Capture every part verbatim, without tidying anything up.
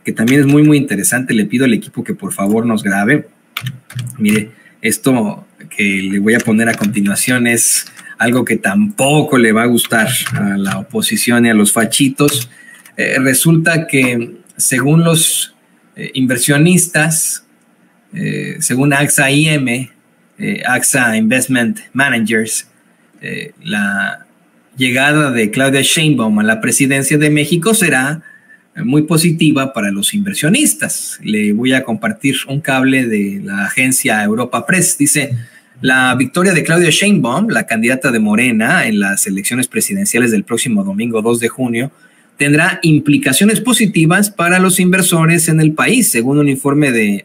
que también es muy, muy interesante. Le pido al equipo que por favor nos grabe. Mire, esto que le voy a poner a continuación es algo que tampoco le va a gustar a la oposición y a los fachitos. Eh, resulta que según los eh, inversionistas, eh, según AXA I M, eh, AXA Investment Managers, eh, la llegada de Claudia Sheinbaum a la presidencia de México será muy positiva para los inversionistas. Le voy a compartir un cable de la agencia Europa Press. Dice: la victoria de Claudia Sheinbaum, la candidata de Morena en las elecciones presidenciales del próximo domingo dos de junio, tendrá implicaciones positivas para los inversores en el país, según un informe de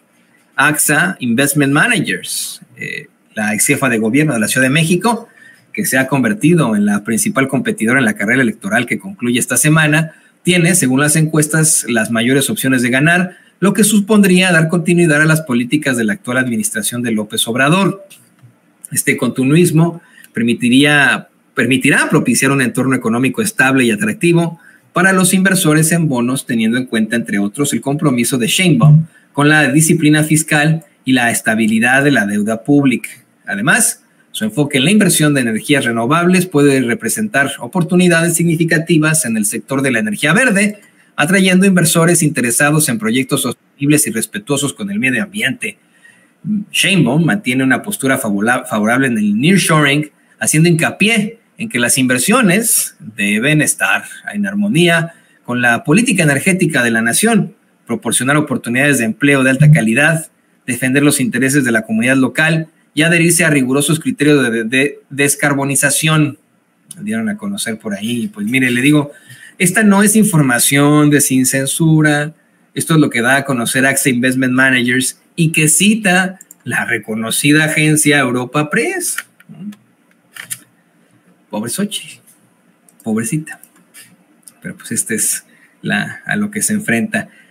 AXA Investment Managers. Eh, la ex jefa de gobierno de la Ciudad de México, que se ha convertido en la principal competidora en la carrera electoral que concluye esta semana, tiene, según las encuestas, las mayores opciones de ganar, lo que supondría dar continuidad a las políticas de la actual administración de López Obrador. Este continuismo permitiría, permitirá propiciar un entorno económico estable y atractivo para los inversores en bonos, teniendo en cuenta, entre otros, el compromiso de Sheinbaum con la disciplina fiscal y la estabilidad de la deuda pública. Además, su enfoque en la inversión de energías renovables puede representar oportunidades significativas en el sector de la energía verde, atrayendo inversores interesados en proyectos sostenibles y respetuosos con el medio ambiente. Sheinbaum mantiene una postura favorable en el nearshoring, haciendo hincapié en que las inversiones deben estar en armonía con la política energética de la nación, proporcionar oportunidades de empleo de alta calidad, defender los intereses de la comunidad local y adherirse a rigurosos criterios de, de, de descarbonización. Lo dieron a conocer por ahí. Pues mire, le digo, esta no es información de sin censura. Esto es lo que da a conocer AXA Investment Managers y que cita la reconocida agencia Europa Press. Pobre Xochitl, pobrecita. Pero pues este es la, a lo que se enfrenta.